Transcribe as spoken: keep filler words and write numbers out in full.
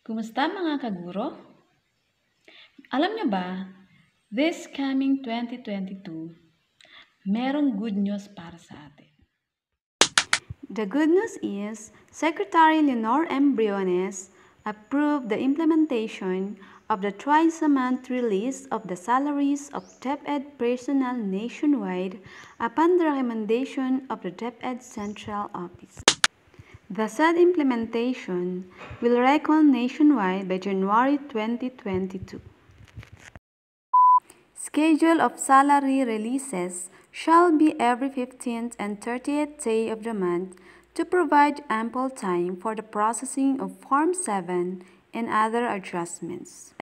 Kumusta mga kaguro? Alam nyo ba, this coming twenty twenty-two, merong good news para sa atin. The good news is, Secretary Leonor M. Briones approved the implementation of the twice-a-month release of the salaries of DepEd personnel nationwide upon the recommendation of the DepEd Central Office. The said implementation will reckon nationwide by January twenty twenty-two. Schedule of salary releases shall be every fifteenth and thirtieth day of the month to provide ample time for the processing of Form seven and other adjustments.